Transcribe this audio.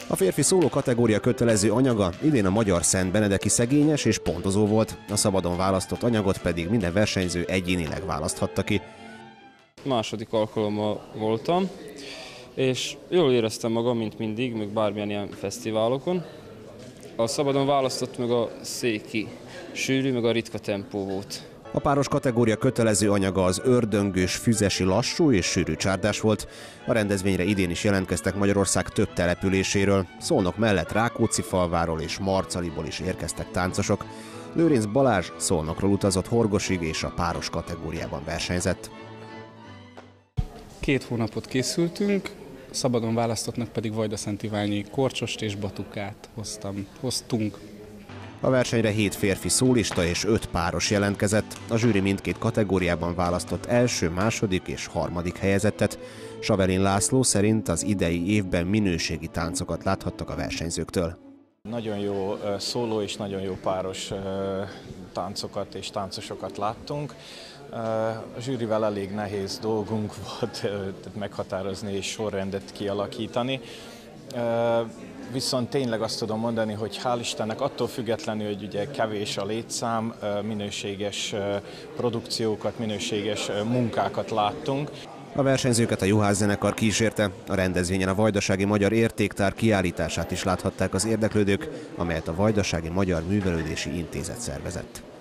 A férfi szóló kategória kötelező anyaga idén a magyar Szent Benedeki szegényes és pontozó volt, a szabadon választott anyagot pedig minden versenyző egyénileg választhatta ki. Második alkalommal voltam, és jól éreztem magam, mint mindig, meg bármilyen ilyen fesztiválokon. A szabadon választott meg a széki sűrű, meg a ritka tempó volt. A páros kategória kötelező anyaga az ördöngős, füzesi lassú és sűrű csárdás volt. A rendezvényre idén is jelentkeztek Magyarország több településéről. Szolnok mellett Rákóczifalváról és Marcaliból is érkeztek táncosok. Lőrinc Balázs Szolnokról utazott Horgosig és a páros kategóriában versenyzett. 2 hónapot készültünk, szabadon választottnak pedig Vajdaszánt-Iványi korcsost és batukát hoztunk. A versenyre 7 férfi szólista és 5 páros jelentkezett. A zsűri mindkét kategóriában választott első, második és harmadik helyezettet. Savelin László szerint az idei évben minőségi táncokat láthattak a versenyzőktől. Nagyon jó szóló és nagyon jó páros táncokat és táncosokat láttunk. A zsűrivel elég nehéz dolgunk volt meghatározni és sorrendet kialakítani. Viszont tényleg azt tudom mondani, hogy hál' Istennek attól függetlenül, hogy ugye kevés a létszám, minőséges produkciókat, minőséges munkákat láttunk. A versenyzőket a Juhász zenekar kísérte. A rendezvényen a Vajdasági Magyar Értéktár kiállítását is láthatták az érdeklődők, amelyet a Vajdasági Magyar Művelődési Intézet szervezett.